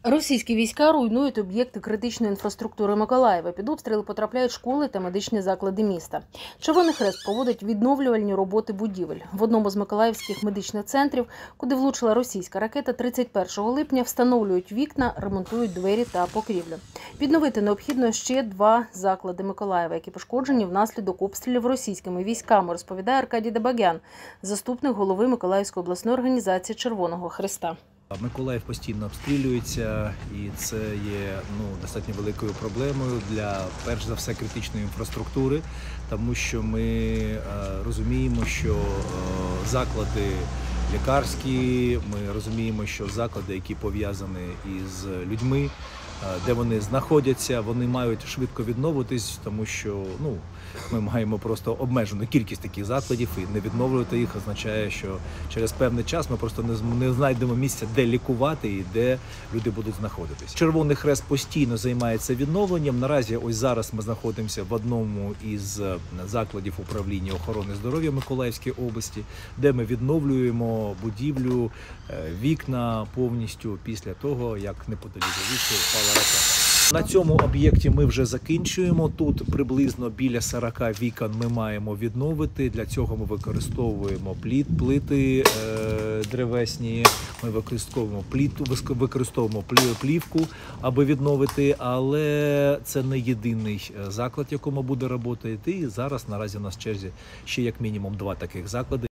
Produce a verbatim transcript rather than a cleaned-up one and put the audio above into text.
Російські війська руйнують об'єкти критичної інфраструктури Миколаєва. Під обстріли потрапляють школи та медичні заклади міста. Червоний Хрест проводить відновлювальні роботи будівель. В одному з миколаївських медичних центрів, куди влучила російська ракета, тридцять першого липня встановлюють вікна, ремонтують двері та покрівлю. Відновити необхідно ще два заклади Миколаєва, які пошкоджені внаслідок обстрілів російськими військами, розповідає Аркадій Дебагян, заступник голови Миколаївської обласної організації Червоного Хреста. Миколаїв постійно обстрілюється, і це є ну, достатньо великою проблемою для, перш за все, критичної інфраструктури, тому що ми е, розуміємо, що е, заклади лікарські, ми розуміємо, що заклади, які пов'язані із людьми, де вони знаходяться, вони мають швидко відновитись, тому що ну, ми маємо просто обмежену кількість таких закладів, і не відновлювати їх означає, що через певний час ми просто не, не знайдемо місця, де лікувати і де люди будуть знаходитись. Червоний Хрест постійно займається відновленням. Наразі ось зараз ми знаходимося в одному із закладів управління охорони здоров'я Миколаївської області, де ми відновлюємо будівлю, вікна повністю після того, як неподалік звідси впала ракета. На цьому об'єкті ми вже закінчуємо. Тут приблизно біля сорока вікон ми маємо відновити. Для цього ми використовуємо пліт, плити е, древесні, ми використовуємо пліту, використовуємо плівку, аби відновити, але це не єдиний заклад, в якому буде працювати. І зараз наразі у нас в черзі ще як мінімум два таких заклади.